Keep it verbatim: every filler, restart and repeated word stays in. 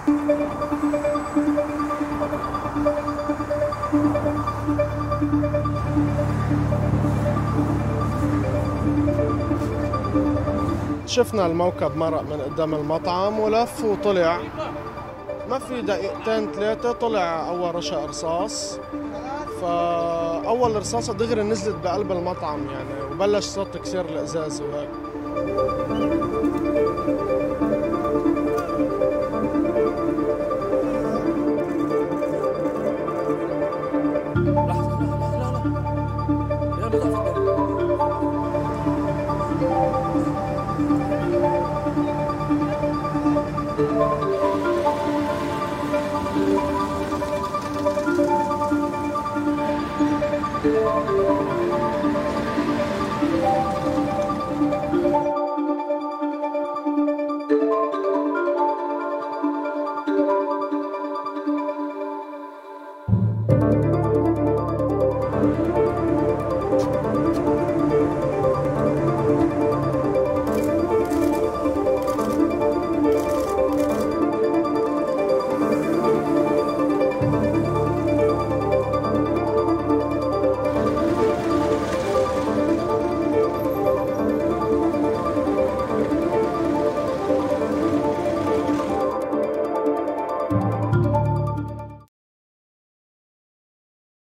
شفنا الموكب مرق من قدام المطعم ولف وطلع، ما في دقيقتين ثلاثة طلع أول رشا رصاص، فأول رصاصة دغري نزلت بقلب المطعم يعني، وبلش صوت تكسير الإزاز وهيك.